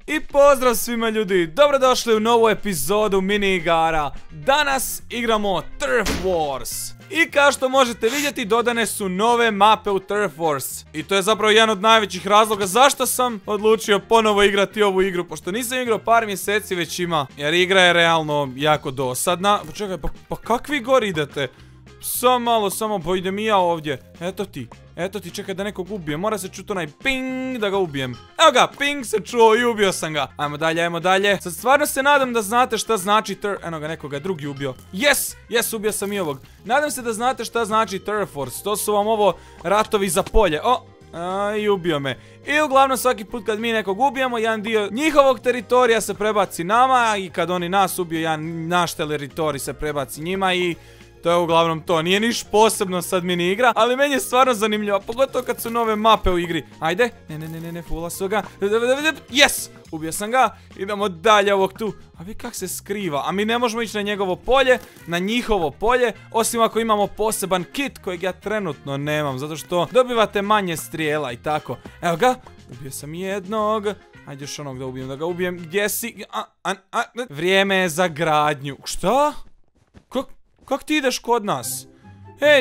I pozdrav svima ljudi, dobrodošli u novu epizodu mini igara. Danas igramo Turf Wars. I kao što možete vidjeti, dodane su nove mape u Turf Wars. I to je zapravo jedan od najvećih razloga zašto sam odlučio ponovo igrati ovu igru. Pošto nisam igrao par mjeseci već ima. Jer igra je realno jako dosadna. Čekaj, pa kakvi gor idete? Samo pa idem i ja ovdje. Eto ti, čekaj da nekog ubijem. Mora se čuti onaj ping da ga ubijem. Evo ga, ping se čuo i ubio sam ga. Ajmo dalje. Sad stvarno se nadam da znate šta znači eno ga, nekoga drugi ubio. Yes, ubio sam i ovog. Nadam se da znate šta znači Turf Wars. To su vam ovo ratovi za polje. I ubio me. I uglavnom svaki put kad mi nekog ubijemo, jedan dio njihovog teritorija se prebaci nama. I kad oni nas ubiju, jedan naš teritorij se prebaci njima i... to je uglavnom to, nije niš posebno sad mini igra, ali meni je stvarno zanimljivo, pogotovo kad su nove mape u igri. Ajde, ne, fula su ga. Yes, ubio sam ga, idemo dalje ovog tu. A vi kak se skriva, a mi ne možemo ići na njegovo polje, na njihovo polje, osim ako imamo poseban kit kojeg ja trenutno nemam, zato što dobivate manje strijela i tako. Evo ga, ubio sam jednog. Ajde još onog da ga ubijem, gdje si? Vrijeme je za gradnju. Šta? Kak ti ideš kod nas? Ej,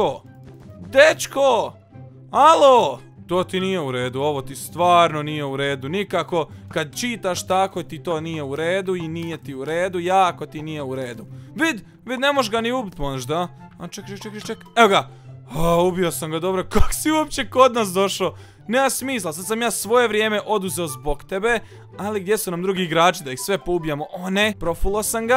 dečko! Alo! To ti nije u redu, ovo ti stvarno nije u redu, nikako. Kad čitaš tako ti to nije u redu i nije ti u redu, jako ti nije u redu. Vid, ne možeš ga ni ubiti možda. A ček. Evo ga! Ubio sam ga, dobro. Kak si uopće kod nas došao? Nema smisla, sad sam ja svoje vrijeme oduzeo zbog tebe. Ali gdje su nam drugi igrači da ih sve poubijamo? O ne, profulo sam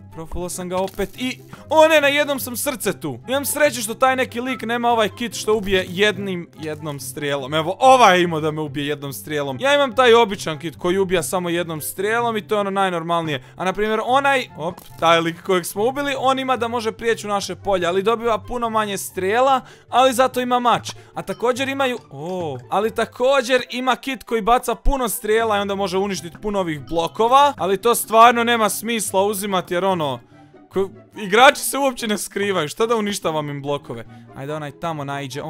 ga opet i... O ne, na jednom sam srce tu. Imam sreće što taj neki lik nema ovaj kit što ubije jednom strijelom. Evo, ovaj je imao da me ubije jednom strijelom. Ja imam taj običan kit koji ubija samo jednom strijelom i to je ono najnormalnije. A na primjer onaj, taj lik kojeg smo ubili, on ima da može prijeći u naše polje, ali dobiva puno manje strijela, ali zato ima mač. A također imaju... ali također ima kit koji baca puno strijela i onda može uništiti puno ovih blokova, ali to stvarno nema smisla uzimati jer ono... igrači se uopće ne skrivaju, šta da uništavam im blokove? Ajde onaj tamo naiđe,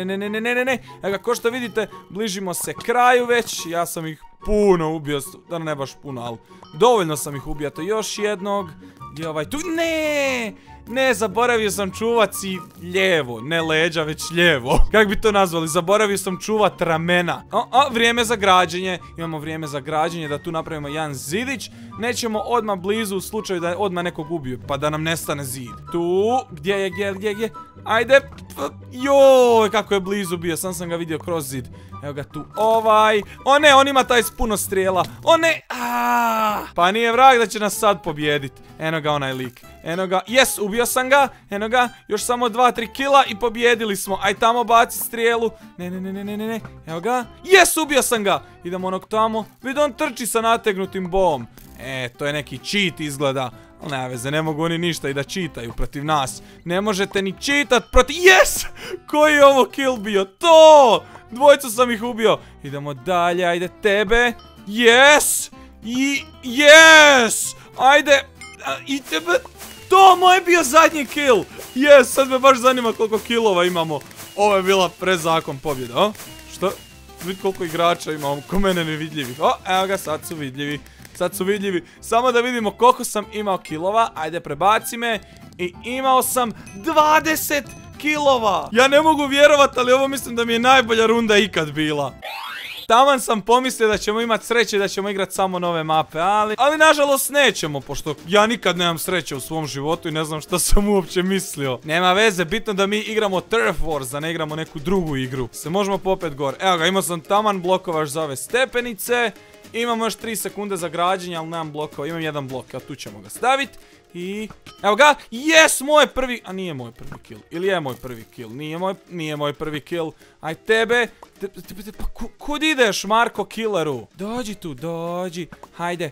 ne. Evo ga, ko što vidite, bližimo se kraju već, ja sam ih puno ubio, da ne baš puno, ali dovoljno sam ih ubio, to još jednog, gdje je ovaj tu, ne, zaboravio sam čuvat si lijevo, ne leđa, već lijevo. Kako bi to nazvali? Zaboravio sam čuvat ramena. Vrijeme za građenje. Imamo vrijeme za građenje, da tu napravimo jedan zidić. Nećemo odmah blizu u slučaju da odmah nekog ubiju, pa da nam nestane zid. Tu, gdje je? Ajde. Joj, kako je blizu bio, sam ga vidio kroz zid. Evo ga tu, ovaj. O ne, on ima taj s puno strijela. O ne, pa nije vrag da će nas sad pobijedit. Eno ga onaj lik. Eno ga, yes, ubio sam ga. Eno ga, još samo 2-3 kila i pobijedili smo. Aj tamo baci strijelu. Ne. Evo ga, yes, ubio sam ga. Idemo onog tamo. Vidi, on trči sa nategnutim bom. To je neki cheat izgleda. Ali nema veze, ne mogu oni ništa i da čitaju protiv nas. Ne možete ni čitat protiv... Yes! Koji je ovo kill bio? To! Dvojicu sam ih ubio. Idemo dalje, ajde tebe. Yes! I... Yes! Ajde! I tebe... To, moj je bio zadnji kill! Yes, sad me baš zanima koliko killova imamo. Ovo je bila prezakon pobjeda, Što? Vidi koliko igrača imamo, ko mene nevidljivih. Evo ga, sad su vidljivi. Samo da vidimo koliko sam imao killova. Ajde, prebaci me. I imao sam 20 killova. Ja ne mogu vjerovat, ali ovo mislim da mi je najbolja runda ikad bila. Taman sam pomislio da ćemo imati sreće i da ćemo igrati samo nove mape, ali nažalost nećemo, pošto ja nikad nemam sreće u svom životu i ne znam šta sam uopće mislio. Nema veze, bitno da mi igramo Turf Wars, da ne igramo neku drugu igru. Se možemo popet gore. Evo ga, imao sam taman blokova za ove stepenice. Imamo još 3 sekunde za građenje, ali nemam blokova. Imam jedan blok, a tu ćemo ga staviti. I... Evo ga! Yes! Moj prvi... A nije moj prvi kill. Ili je moj prvi kill? Nije moj prvi kill. Aj tebe... Pa kud ideš, Marko Killeru? Dođi tu, dođi. Hajde.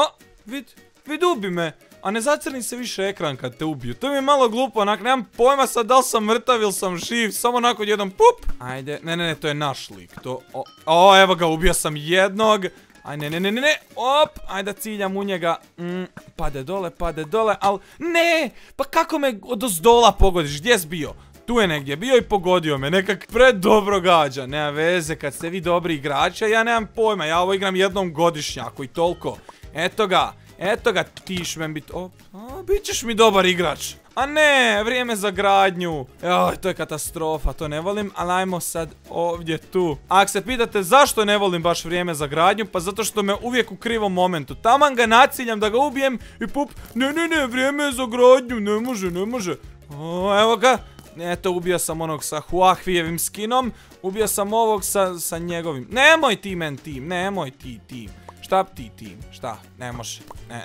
Vid ubi me. A ne zacrni se više ekran kad te ubiju. To mi je malo glupo, onak, nemam pojma sad da li sam mrtav ili sam živ. Samo onako jedan pup. Ajde, ne, to je naš lik. Evo ga, ubio sam jednog. Aj, ne, ajde ciljam u njega. Pade dole, ali ne, pa kako me odozdola pogodiš, gdje si bio? Tu je negdje bio i pogodio me, nekak predobro gađa. Nema veze, kad ste vi dobri igrači, ja nemam pojma, ja ovo igram jednom godišnjaku i toliko. Eto ga, ti šmem bit... bit ćeš mi dobar igrač. A ne, vrijeme za gradnju. Joj, to je katastrofa, to ne volim, ali ajmo sad ovdje tu. A ako se pitate zašto ne volim baš vrijeme za gradnju, pa zato što me uvijek u krivom momentu. Taman ga naciljam da ga ubijem i pup, ne, vrijeme je za gradnju, ne može. Evo ga. Eto, ubio sam onog sa Huahvijevim skinom, ubio sam ovog sa njegovim. Nemoj ti men tim, nemoj ti tim. Šta ti tim, šta, ne može.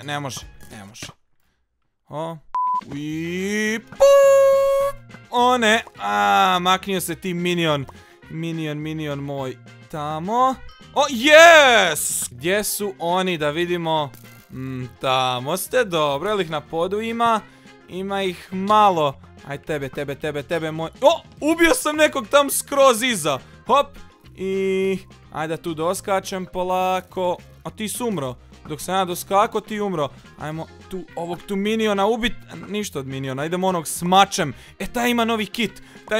O ne, maknio se ti minion moj tamo. Yes! Gdje su oni, da vidimo. Tamo ste, dobro, jel ih na podu ima? Ima ih malo. Aj tebe moj. Ubio sam nekog tam skroz iza. Hop. I ajde tu doskačem polako. A ti si umro. Dok sam ja doskako, ti umro. Ajmo ovog tu miniona ubit. Ništa od miniona, idemo onog s mačem. Taj ima novi kit.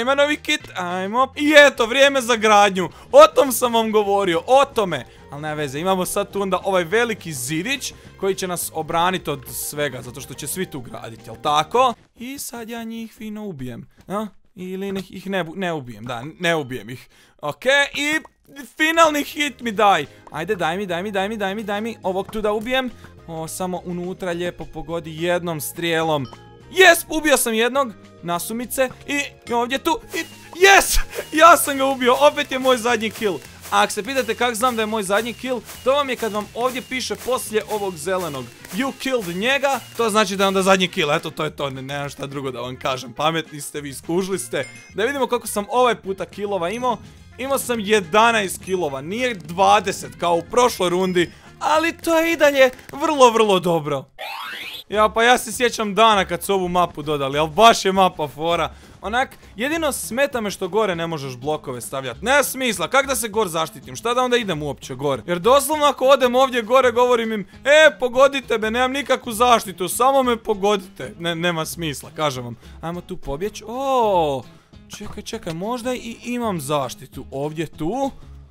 Ajmo. I eto, vrijeme za gradnju. O tom sam vam govorio, o tome. Ali nema veze, imamo sad tu onda ovaj veliki zidić koji će nas obraniti od svega, zato što će svi tu graditi, jel tako? I sad ja njih fino ubijem. Ili ih ne ubijem, da, ne ubijem ih. Okej, i finalni hit mi daj. Ajde, daj mi. Ovog tu da ubijem. Samo unutra lijepo pogodi jednom strijelom. Yes, ubio sam jednog. Nasumice. I ovdje tu. Yes, ja sam ga ubio. Opet je moj zadnji kill. A ako se pitate kako znam da je moj zadnji kill, to vam je kad vam ovdje piše poslije ovog zelenog You killed njega, to znači da je onda zadnji kill. Eto, to je to, nemam šta drugo da vam kažem. Pametni ste vi, skužili ste. Da vidimo koliko sam ovaj puta killova imao. Imao sam 11 killova, nije 20 kao u prošloj rundi, ali to je i dalje vrlo dobro. Pa ja se sjećam dana kad su ovu mapu dodali, ali baš je mapa fora. Onak, jedino smeta me što gore ne možeš blokove stavljati. Nema smisla, kak da se gore zaštitim, šta da onda idem uopće gore? Jer doslovno ako odem ovdje gore govorim im, pogodite me, nemam nikakvu zaštitu, samo me pogodite. Nema smisla, kažem vam. Ajmo tu pobjeći, čekaj, možda i imam zaštitu ovdje tu.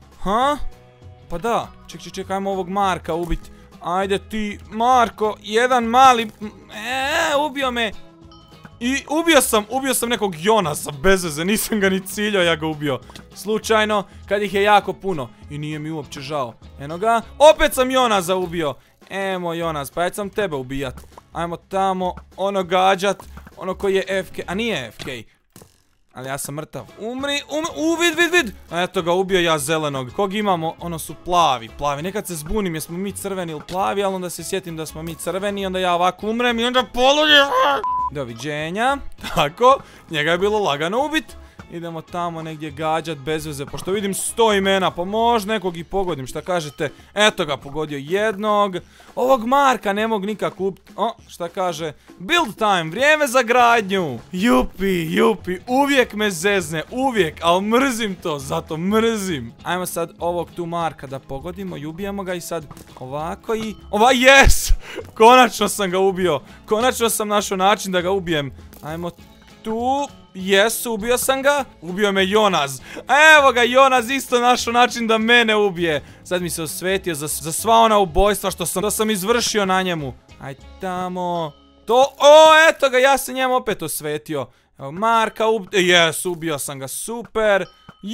Pa da, čekaj, ajmo ovog Marka ubiti. Ajde ti, Marko, jedan mali... ubio me. I ubio sam nekog Jonasa, bez veze, nisam ga ni ciljao, ja ga ubio. Slučajno, kad ih je jako puno. I nije mi uopće žao. Eno ga, opet sam Jonasa ubio. Emo Jonas, pa ja sam tebe ubijat. Ajmo tamo, gađat, koji je FK, a nije FK. Ali ja sam mrtav. Umri, vid. Eto ga, ubio ja zelenog. Kog imamo? Ono su plavi. Nekad se zbunim, jesmo mi crveni ili plavi, ali onda se sjetim da smo mi crveni, onda ja ovako umrem i onda poludim. Doviđenja. Tako, njega je bilo lagano ubit. Idemo tamo negdje gađat bez veze, pošto vidim 100 imena, pa možda nekog i pogodim, šta kažete? Eto ga, pogodio jednog. Ovog Marka ne mogu nikak upiti. Šta kaže? Build time, vrijeme za gradnju. Jupi, uvijek me zezne, uvijek, ali mrzim to, zato mrzim. Ajmo sad ovog tu Marka da pogodimo i ubijemo ga i sad ovako i... Yes! Konačno sam ga ubio. Konačno sam našao način da ga ubijem. Ajmo tu... Jesu, ubio sam ga. Ubio me Jonas. Evo ga, Jonas isto našao način da mene ubije. Sad mi se osvetio za sva ona ubojstva što sam izvršio na njemu. Aj tamo. Eto ga, ja sam njemu opet osvetio. Evo, Marka Jes, ubio sam ga, super.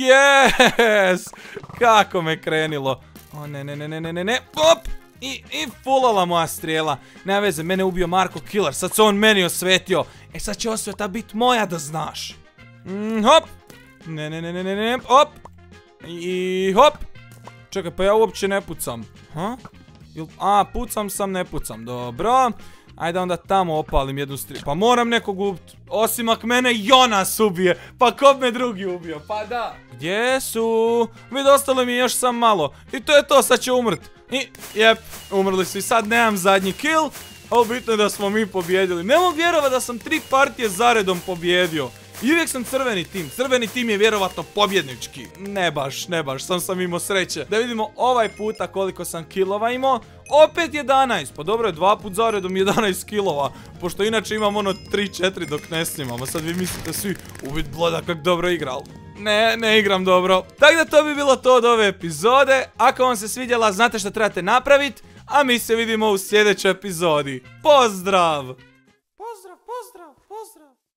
Yes! Kako me krenilo. Ne. Op! I fulala moja strijela. Nema veze, mene ubio Marko Killer. Sad se on meni osvetio. Sad će osveta bit moja, da znaš. Hop. Ne. Hop. I hop. Čekaj, pa ja uopće ne pucam. Pucam sam, ne pucam. Dobro. Ajde onda tamo opalim jednu strijelu. Pa moram nekog ubiti. Osim ako mene Jonas ubije. Pa ko me drugi ubio? Pa da. Gdje su? Ostalo mi još sam malo. I to je to, sad će umrt. Umrli su i sad nemam zadnji kill. Ali bitno je da smo mi pobjedili. Ne mogu vjerovati da sam 3 partije zaredom pobjedio. I uvijek sam crveni tim. Crveni tim je vjerovatno pobjednički. Ne baš, sam imao sreće. Da vidimo ovaj puta koliko sam kilova imao. Opet 11, pa dobro je 2 put zaredom 11 kilova. Pošto inače imam ono 3-4 dok ne snimam. A sad vi mislite svi, ubit Bloda kak dobro igral. Ne igram dobro. Tako da to bi bilo to od ove epizode. Ako vam se svidjela, znate što trebate napraviti. A mi se vidimo u sljedećoj epizodi. Pozdrav!